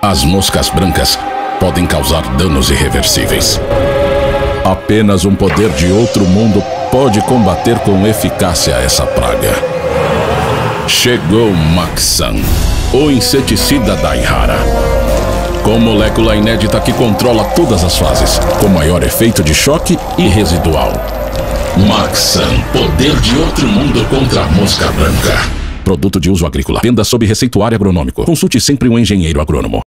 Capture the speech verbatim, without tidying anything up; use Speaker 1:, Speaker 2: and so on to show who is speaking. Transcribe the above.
Speaker 1: As moscas brancas podem causar danos irreversíveis. Apenas um poder de outro mundo pode combater com eficácia essa praga. Chegou Maxan, o inseticida Daihara. Com molécula inédita que controla todas as fases, com maior efeito de choque e residual. Maxan, poder de outro mundo contra a mosca branca. Produto de uso agrícola. Venda sob receituário agronômico. Consulte sempre um engenheiro agrônomo.